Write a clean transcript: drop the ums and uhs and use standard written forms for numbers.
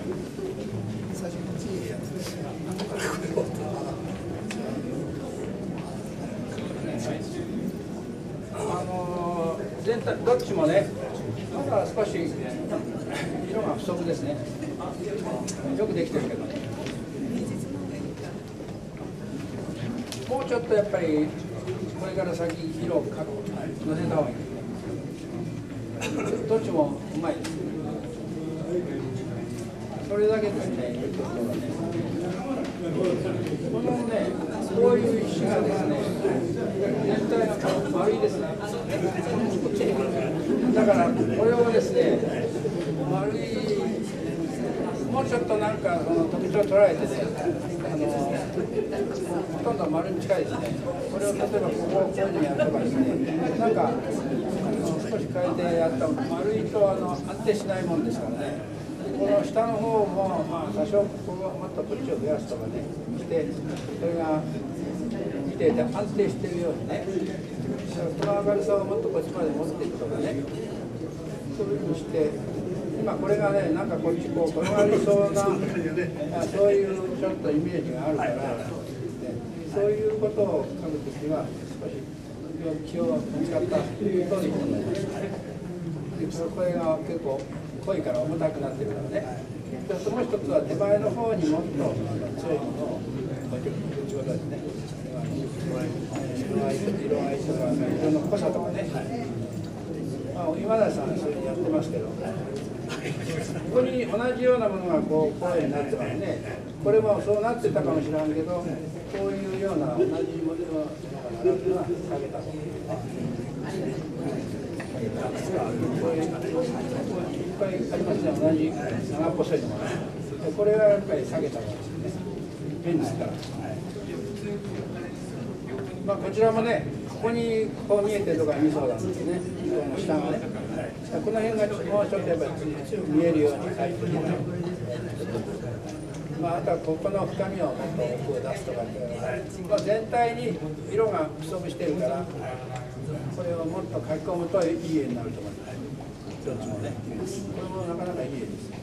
最初こっちやってて、後からこれを全体どっちもね、まだ少し色が不足ですね。よくできてるけど、もうちょっとやっぱりこれから先色をのせた方がいい。どっちもうまいです。それだけですね。このね、こういう石がですね、全体が丸いですね。だからこれをですね、丸い、もうちょっとなんかその特徴を捉えてね、ほとんど丸に近いですね。これを例えばここをこういうふうにやるとかですね、なんか少し変えてやった丸いと安定しないもんですからね。この下の方も、まあ、多少ここをもっとこっちを増やすとかねして、それが見ていて安定しているようにね、この明るさをもっとこっちまで持っていくとかね、そういうふうにして、今これがね、なんかこっちこう転がりそうな、そういうちょっとイメージがあるから、ね、そういうことを書くときは、少し気を使ったといいと思います。これが結構濃いから重たくなってるからね。もう一つは手前の方にもっと強いものを置いてくるということですね。色合いとか色の濃さとかね。今田さんはそういうふうにやってますけど、ここに同じようなものがこういうになってますね。これもそうなってたかもしれないけど、こういうような同じモデルのものが並ぶのは下げた方がいいですね。いっぱいありますね、同じ長っぽいのが。これはやっぱり下げた方がいいですね。便利ですから。まあこちらもね、ここにこう見えてるところが2層なんですね。この下がね。この辺がもうちょっとやっぱり見えるように描いてね。まああとはここの深みをもっと奥を出すとかっていうのは、まあ、全体に色が不足してるから。これをもっと書き込むといい絵になると思います。どっちもね。これもなかなかいい絵です。